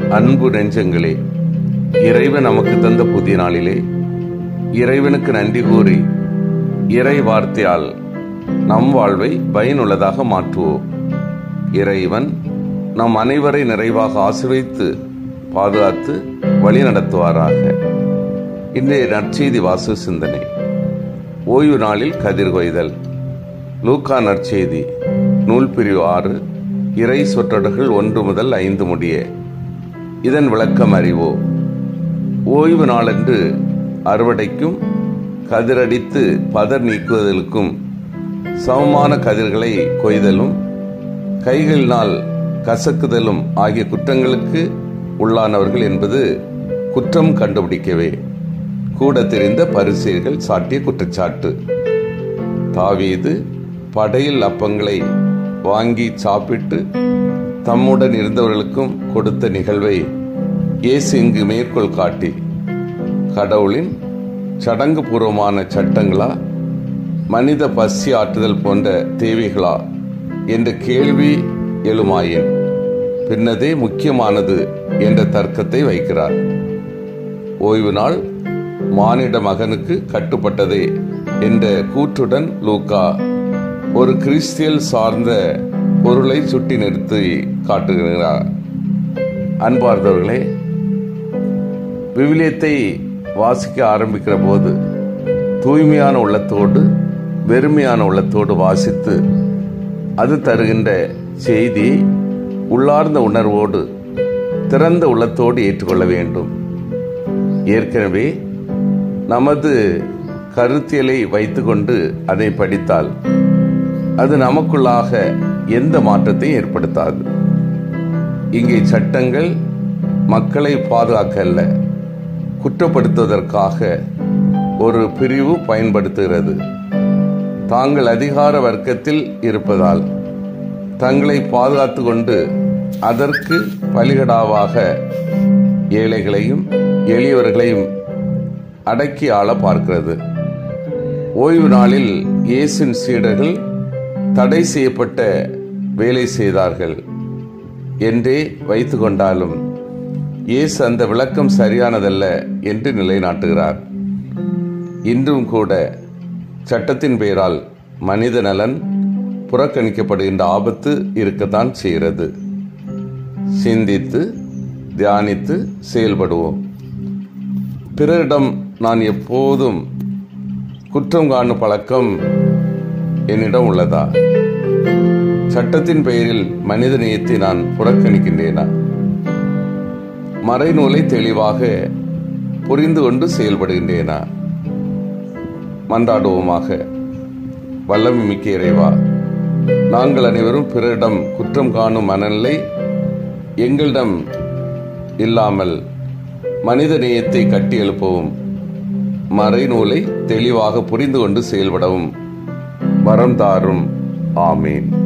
அன்பு நெஞ்சங்களே, இறைவன் நமக்கு தந்த புதிய நாளிலே இறைவனுக்கு நன்றி கூறி இறை வார்த்தையால் நம் வாழ்வை பயனுள்ளதாக மாற்றுவோம். இறைவன் நம் அனைவரை நிறைவாக ஆசீர்வதித்து பாதுகாத்து வழி நடத்துவாராக. இன்றைய நற்செய்தி வாசக சிந்தனை. ஓய்வு நாளில் கதிர் கொய்தல். லூக்கா நற்செய்தி நூல் பிரிவு 6, இறை சொற்றொடர்கள் 1 முதல் 5 முடிய. இதன் விளக்கம் அறிவோம். ஓய்வு நாளன்று அறுவடைக்கும் கதிரடித்து பதர் நீக்குவதற்கும் சமமான கதிர்களை கொய்தலும் கைகளினால் கசக்குதலும் ஆகிய குற்றங்களுக்கு உள்ளானவர்கள் என்பது குற்றம் கண்டுபிடிக்கவே கூட தெரிந்த பரிசேயர்கள் சாட்டிய குற்றச்சாட்டு. தாவீது படையில் அப்பங்களை வாங்கி சாப்பிட்டு தம்முடன் இருந்தவர்களுக்கும் கொடுத்த நிகழ்வை இயேசு இங்கு மேற்கோள் காட்டி, கடவுளின் சடங்கு பூர்வமான சட்டங்களா, மனித பசி ஆற்றுதல் போன்ற தேவைகளா என்ற கேள்வி எழுமாயின் பின்னதே முக்கியமானது என்ற தர்க்கத்தை வைக்கிறார். ஓய்வு நாள் மானிட மகனுக்கு கட்டுப்பட்டதே என்ற கூற்றுடன் லூக்கா ஒரு கிறிஸ்தியல் சார்ந்த பொருளை சுட்டி நிறுத்தி காட்டுகிறார். அன்பார்ந்தவர்களே, விவிலியத்தை வாசிக்க ஆரம்பிக்கிற போது தூய்மையான உள்ளத்தோடு வெறுமையான உள்ளத்தோடு வாசித்து அது தருகின்ற செய்தி உள்ளார்ந்த உணர்வோடு திறந்த உள்ளத்தோடு ஏற்றுக்கொள்ள வேண்டும். ஏற்கனவே நமது கருத்தியலை வைத்துக்கொண்டு அதை படித்தால் அது நமக்குள்ளாக எந்த மாற்றத்தையும் ஏற்படுத்தாது. இங்கே சட்டங்கள் மக்களை பாதுகாக்க அல்ல, குற்றப்படுத்துவதற்காக ஒரு பிரிவு பயன்படுத்துகிறது. தாங்கள் அதிகார வர்க்கத்தில் இருப்பதால் தங்களை பாதுகாத்து கொண்டு அதற்கு பலிகடாவாக ஏழைகளையும் எளியவர்களையும் அடக்கி ஆள பார்க்கிறது. ஓய்வு நாளில் இயேசுவின் சீடர்கள் தடை செய்யப்பட்ட வேலை செய்தார்கள் என்றே வைத்து கொண்டாலும் இயேசு அந்த விளக்கம் சரியானதல்ல என்று நிலைநாட்டுகிறார். இன்றும் கூட சட்டத்தின் பெயரால் மனித நலன் புறக்கணிக்கப்படுகின்ற ஆபத்து இருக்கத்தான் செய்கிறது. சிந்தித்து தியானித்து செயல்படுவோம். பிறரிடம் நான் எப்போதும் குற்றம் காணும் பழக்கம் என்னிடம் உள்ளதா? சட்டத்தின் பெயரில் மனித நேயத்தை நான் புறக்கணிக்கின்றேனா? மறைநூலை தெளிவாக புரிந்து கொண்டு செயல்படுகின்றேனா? மன்றாடுவோமாக. வல்லமை மிக்க இறைவா, நாங்கள் அனைவரும் பிறரிடம் குற்றம் காணும் மனநிலை எங்களிடம் இல்லாமல் மனித நேயத்தை கட்டி எழுப்பவும், மறைநூலை தெளிவாக புரிந்து கொண்டு செயல்படவும் வரம் தாரும். ஆமீன்.